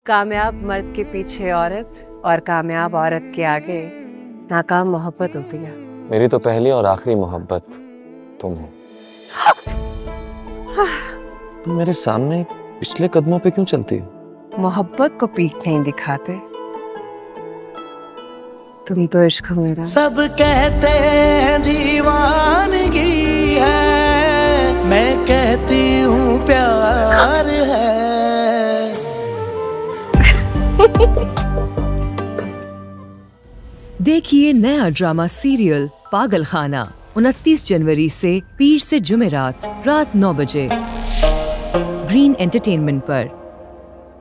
कामयाब मर्द के पीछे औरत और कामयाब औरत के आगे नाकाम मोहब्बत होती है। मेरी तो पहली और आखिरी मोहब्बत तुम हो। तुम मेरे सामने पिछले कदमों पे क्यों चलती हो? मोहब्बत को पीठ नहीं दिखाते। तुम तो इश्क हो मेरा। सब कहते हैं दीवानगी है, मैं कहती हूँ प्यार है। देखिए नया ड्रामा सीरियल पागल खाना 29 जनवरी से पीर से जुमेरात रात 9 बजे ग्रीन एंटरटेनमेंट पर।